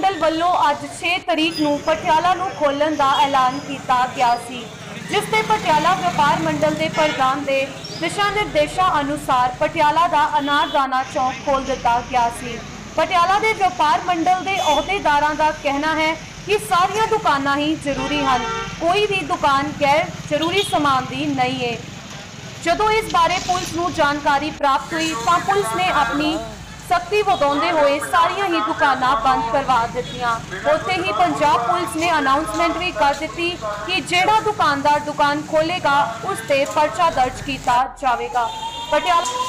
मंडल ਵੱਲੋਂ ਅੱਜ 6 ਤਰੀਕ ਨੂੰ ਪਟਿਆਲਾ ਨੂੰ ਖੋਲ੍ਹਣ ਦਾ ਐਲਾਨ ਕੀਤਾ ਗਿਆ ਸੀ, ਜਿਸ ਤੇ ਪਟਿਆਲਾ ਵਪਾਰ ਮੰਡਲ ਦੇ ਪ੍ਰਧਾਨ ਦੇ ਦਿਸ਼ਾ ਨਿਰਦੇਸ਼ਾਂ ਅਨੁਸਾਰ ਪਟਿਆਲਾ ਦਾ ਅਨਾਰਦਾਨਾ ਚੌਕ ਖੋਲ੍ਹ ਦਿੱਤਾ ਗਿਆ ਸੀ। ਪਟਿਆਲਾ ਦੇ ਵਪਾਰ ਮੰਡਲ ਦੇ ਅਹੁਦੇਦਾਰਾਂ ਦਾ ਕਹਿਣਾ ਹੈ कि सारियां दुकानां ही जरूरी हैं, कोई भी दुकान गैर जरूरी समान दी नहीं है। जदों इस बारे पुलिस नूं जानकारी प्राप्त हुई तो पुलिस ने अपनी सख्ती वधाउंदे होए सारियां ही दुकानां बंद करवा दित्तियां। उत्थे ही पंजाब पुलिस ने अनाउंसमेंट भी कर दित्ती कि जिहड़ा दुकानदार दुकान खोलेगा उस ते परचा दर्ज किया जाएगा। पटियाला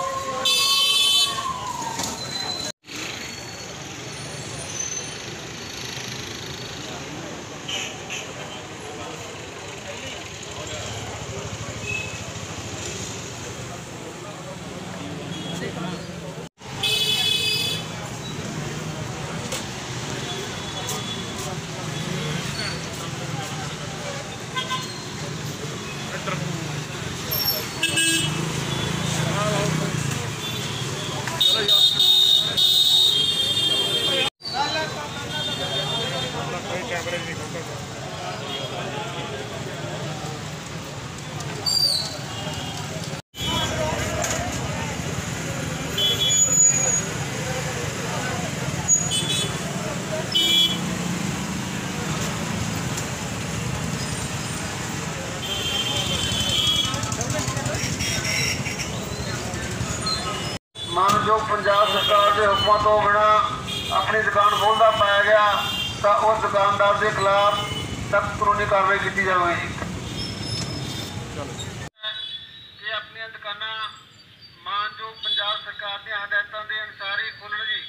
मानयोग पंजाब सरकार के हुक्मों तो बिना अपनी दुकान खोलता पाया गया तो उस दुकानदार के खिलाफ सख्त कानूनी कार्रवाई की जाएगी कि अपनी दुकान मानयोग पंजाब सरकार की हदायतों के अनुसार ही खोलन जी।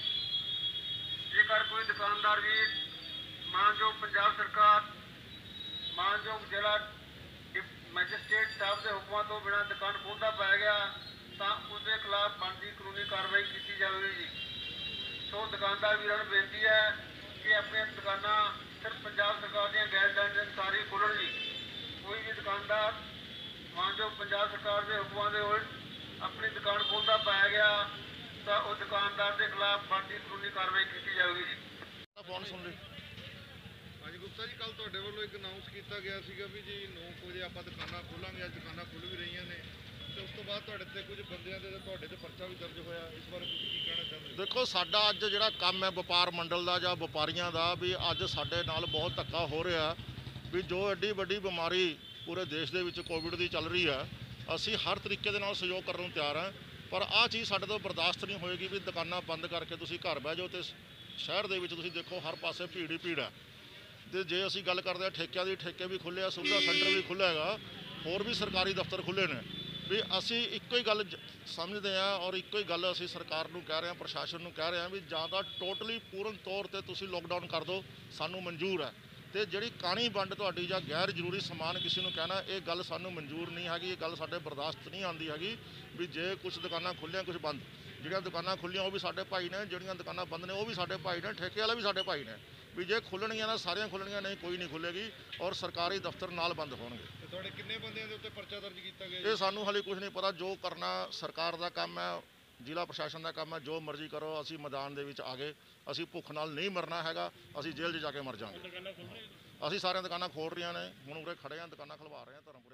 जेकर कोई दुकानदार भी मानयोग पंजाब सरकार मानयोग जिला मैजिस्ट्रेट साहब के हुक्मों तो बिना दुकान खोलता पाया गया तो उसके खिलाफ बनती कानूनी कार्रवाई की जाएगी जी। सो दुकानदार वीरों को बेनती है कि अपनी दुकान सिर्फ पंजाब सरकार दी गाइडलाइन के अनुसार ही खोलन जी। कोई भी दुकानदार मानयोग पंजाब सरकार के हुक्मों के उलट अपनी दुकान खोलता पाया गया तो उस दुकानदार के खिलाफ बनती कानूनी कार्रवाई की जाएगी जी। फोन सुन ली ਹਾਂਜੀ ਗੁਪਤਾ ਜੀ, ਕੱਲ ਤੁਹਾਡੇ ਵੱਲੋਂ ਇੱਕ ਅਨਾਉਂਸ ਕੀਤਾ ਗਿਆ ਸੀਗਾ ਵੀ ਜੀ 9 ਵਜੇ ਆਪਾਂ ਦੁਕਾਨਾਂ ਖੋਲਾਂਗੇ। ਅੱਜ ਦੁਕਾਨਾਂ ਖੁੱਲ੍ਹ ਵੀ ਰਹੀਆਂ ਨੇ ਤੇ ਉਸ ਤੋਂ ਬਾਅਦ ਤੁਹਾਡੇ ਤੇ ਕੁਝ ਬੰਦਿਆਂ ਦੇ ਤੁਹਾਡੇ ਤੇ ਪਰਚਾ ਵੀ ਦਰਜ ਹੋਇਆ। ਇਸ ਬਾਰੇ ਤੁਸੀਂ ਕੀ ਕਹਿਣਾ ਚਾਹੁੰਦੇ ਹੋ? ਦੇਖੋ, ਸਾਡਾ ਅੱਜ ਜਿਹੜਾ ਕੰਮ ਹੈ ਵਪਾਰ ਮੰਡਲ ਦਾ ਜਾਂ ਵਪਾਰੀਆਂ ਦਾ ਵੀ ਅੱਜ ਸਾਡੇ ਨਾਲ ਬਹੁਤ ਧੱਕਾ ਹੋ ਰਿਹਾ ਵੀ ਜੋ ਐਡੀ ਵੱਡੀ ਬਿਮਾਰੀ ਪੂਰੇ ਦੇਸ਼ ਦੇ ਵਿੱਚ ਕੋਵਿਡ ਦੀ ਚੱਲ ਰਹੀ ਹੈ, ਅਸੀਂ ਹਰ ਤਰੀਕੇ ਦੇ ਨਾਲ ਸਹਿਯੋਗ ਕਰਨ ਨੂੰ ਤਿਆਰ ਹਾਂ, ਪਰ ਆਹ ਚੀਜ਼ ਸਾਡੇ ਤੋਂ ਬਰਦਾਸ਼ਤ ਨਹੀਂ ਹੋਏਗੀ ਵੀ ਦੁਕਾਨਾਂ ਬੰਦ ਕਰਕੇ ਤੁਸੀਂ ਘਰ ਬਹਿ ਜਾਓ। ਤੇ ਸ਼ਹਿਰ ਦੇ ਵਿੱਚ ਤੁਸੀਂ ਦੇਖੋ ਹਰ ਪਾਸੇ ਭੀੜ ਹੀ ਭੀੜ ਹੈ। ਤੇ ਜੇ ਅਸੀਂ ਗੱਲ ਕਰਦੇ ਹਾਂ ਠੇਕਿਆਂ ਦੀ, ਠੇਕੇ ਵੀ ਖੁੱਲ੍ਹੇ ਆ, ਸੁਵਿਧਾ ਸੈਂਟਰ ਵੀ ਖੁੱਲ੍ਹਾ ਹੈਗਾ, ਹੋਰ ਵੀ ਸਰਕਾਰੀ ਦਫ਼ਤਰ ਖੁੱਲ੍ਹੇ ਨੇ। ਵੀ ਅਸੀਂ ਇੱਕੋ ਹੀ ਗੱਲ ਸਮਝਦੇ ਹਾਂ ਔਰ ਇੱਕੋ ਹੀ ਗੱਲ ਅਸੀਂ ਸਰਕਾਰ ਨੂੰ ਕਹਿ ਰਹੇ ਹਾਂ, ਪ੍ਰਸ਼ਾਸਨ ਨੂੰ ਕਹਿ ਰਹੇ ਹਾਂ ਵੀ ਜਾਂ ਤਾਂ ਟੋਟਲੀ ਪੂਰਨ ਤੌਰ 'ਤੇ ਤੁਸੀਂ ਲੋਕਡਾਊਨ ਕਰ ਦਿਓ, ਸਾਨੂੰ ਮਨਜ਼ੂਰ ਹੈ। ਤੇ ਜਿਹੜੀ ਕਾਣੀ ਵੰਡ ਤੁਹਾਡੀ ਜਾਂ ਗੈਰ ਜ਼ਰੂਰੀ ਸਮਾਨ ਕਿਸੇ ਨੂੰ ਕਹਿਣਾ, ਇਹ ਗੱਲ ਸਾਨੂੰ ਮਨਜ਼ੂਰ ਨਹੀਂ ਹੈਗੀ। ਇਹ ਗੱਲ ਸਾਡੇ ਬਰਦਾਸ਼ਤ ਨਹੀਂ ਆਉਂਦੀ ਹੈਗੀ ਵੀ ਜੇ ਕੁਝ ਦੁਕਾਨਾਂ ਖੁੱਲ੍ਹੀਆਂ ਕੁਝ ਬੰਦ। ਜਿਹੜੀਆਂ ਦੁਕਾਨਾਂ ਖੁੱਲ੍ਹੀਆਂ ਉਹ ਵੀ ਸਾਡੇ ਭਾਈ ਨੇ, ਜਿਹੜੀਆਂ ਦੁਕਾਨਾਂ ਬੰਦ ਨੇ ਉਹ ਵੀ ਸਾਡੇ ਭਾਈ ਨੇ, ਠੇਕੇ ਵਾਲੇ ਵੀ ਸਾਡੇ ਭਾਈ ਨੇ। ਵੀ ਜੇ ਖੁੱਲ੍ਹਣੀਆਂ ਨਾ ਸਾਰੀਆਂ ਖੁੱਲ੍ਹਣੀਆਂ, ਨਹੀਂ ਕੋਈ ਨਹੀਂ ਖੁੱਲ੍ਹੇਗੀ ਔਰ ਸਰਕਾਰੀ ਦਫ਼ਤਰ ਨਾਲ ਬੰਦ ਹੋਣਗੇ। ਤੁਹਾਡੇ ਕਿੰਨੇ ਬੰਦਿਆਂ ਦੇ ਉੱਤੇ ਪਰਚਾ ਦਰਜ ਕੀਤਾ ਗਿਆ? ਇਹ ਸਾਨੂੰ ਹਾਲੇ ਕੁਝ ਨਹੀਂ ਪਤਾ। ਜੋ ਕਰਨਾ ਸਰਕਾਰ ਦਾ ਕੰਮ ਹੈ, ਜ਼ਿਲ੍ਹਾ ਪ੍ਰਸ਼ਾਸਨ ਦਾ ਕੰਮ ਹੈ, ਜੋ ਮਰਜ਼ੀ ਕਰੋ। ਅਸੀਂ ਮੈਦਾਨ ਦੇ ਵਿੱਚ ਆ ਗਏ, ਅਸੀਂ ਭੁੱਖ ਨਾਲ ਨਹੀਂ ਮਰਨਾ ਹੈਗਾ, ਅਸੀਂ ਜੇਲ੍ਹ 'ਚ ਜਾ ਕੇ ਮਰ ਜਾਵਾਂਗੇ। ਅਸੀਂ ਸਾਰੀਆਂ ਦੁਕਾਨਾਂ ਖੋਲ੍ਹ ਰਹੀਆਂ ਨੇ, ਹੁਣ ਉਰੇ ਖੜੇ ਹਾਂ, ਦੁਕਾਨਾਂ ਖੁਲਵਾ ਰਹੇ ਹਾਂ ਧਰਮਪੁਰੇ।